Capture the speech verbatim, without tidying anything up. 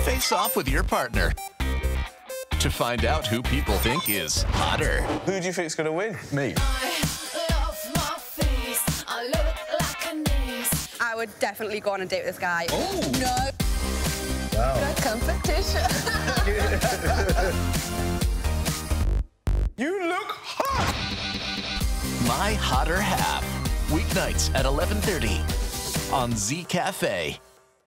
Face off with your partner to find out who people think is hotter. Who do you think's going to win? Me. I would definitely go on a date with this guy. Oh. No. Wow. Good competition. You look hot! My Hotter Half. Weeknights at eleven thirty on Z Cafe.